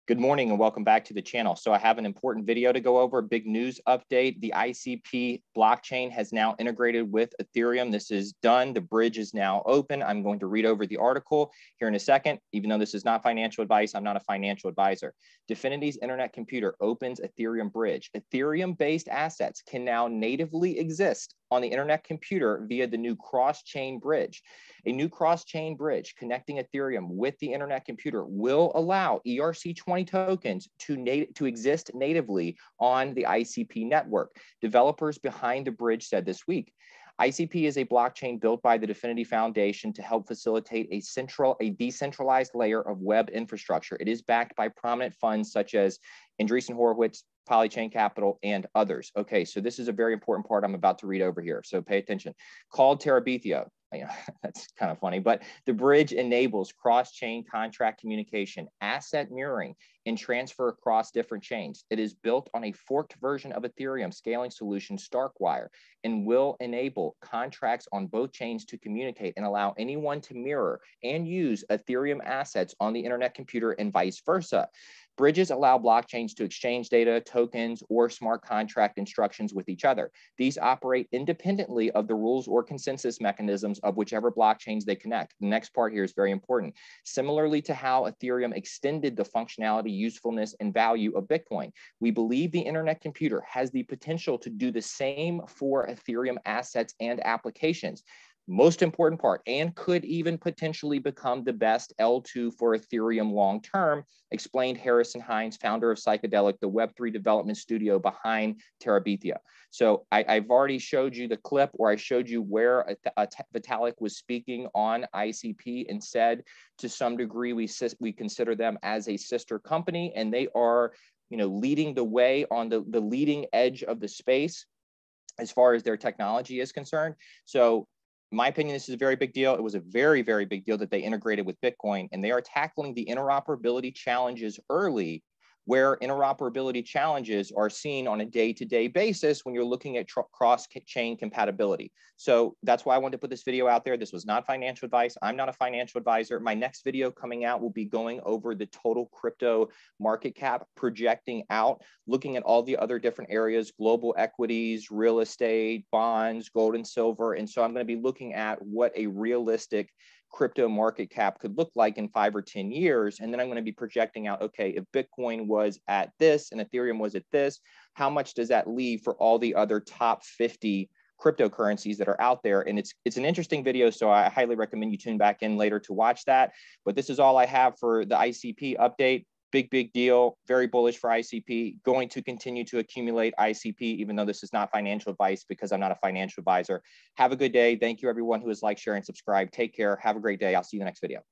Good morning and welcome back to the channel. So I have an important video to go over, big news update. The ICP blockchain has now integrated with Ethereum. This is done. The bridge is now open. I'm going to read over the article here in a second. Even though this is not financial advice, I'm not a financial advisor. Dfinity's Internet Computer opens Ethereum bridge. Ethereum-based assets can now natively exist on the Internet Computer via the new cross-chain bridge. A new cross-chain bridge connecting Ethereum with the Internet Computer will allow ERC20 tokens to exist natively on the ICP network. Developers behind the bridge said this week. ICP is a blockchain built by the Dfinity Foundation to help facilitate a decentralized layer of web infrastructure. It is backed by prominent funds such as Andreessen Horowitz, Polychain Capital, and others. Okay, so this is a very important part I'm about to read over here, so pay attention. Called Terabithia. That's kind of funny, but the bridge enables cross-chain contract communication, asset mirroring, and transfer across different chains. It is built on a forked version of Ethereum scaling solution, Starkwire, and will enable contracts on both chains to communicate and allow anyone to mirror and use Ethereum assets on the Internet Computer and vice versa. Bridges allow blockchains to exchange data, tokens, or smart contract instructions with each other. These operate independently of the rules or consensus mechanisms of whichever blockchains they connect. The next part here is very important. Similarly to how Ethereum extended the functionality, usefulness, and value of Bitcoin, we believe the Internet Computer has the potential to do the same for Ethereum assets and applications. Most important part, and could even potentially become the best L2 for Ethereum long-term, explained Harrison Hines, founder of Psychedelic, the Web3 development studio behind Terabithia. So I've already showed you the clip, or I showed you where Vitalik was speaking on ICP and said, to some degree, we consider them as a sister company, and they are, leading the way on the leading edge of the space as far as their technology is concerned. So in my opinion, this is a very big deal. It was a very, very big deal that they integrated with Bitcoin, and they are tackling the interoperability challenges early, where interoperability challenges are seen on a day-to-day basis when you're looking at cross-chain compatibility. So that's why I wanted to put this video out there. This was not financial advice. I'm not a financial advisor. My next video coming out will be going over the total crypto market cap, projecting out, looking at all the other different areas, global equities, real estate, bonds, gold and silver. And so I'm going to be looking at what a realistic crypto market cap could look like in 5 or 10 years. And then I'm going to be projecting out, okay, if Bitcoin was at this and Ethereum was at this, how much does that leave for all the other top 50 cryptocurrencies that are out there? And it's an interesting video, so I highly recommend you tune back in later to watch that. But this is all I have for the ICP update. Big deal, very bullish for ICP, going to continue to accumulate ICP, even though this is not financial advice because I'm not a financial advisor. Have a good day. Thank you everyone who has liked, share, and subscribed. Take care. Have a great day. I'll see you in the next video.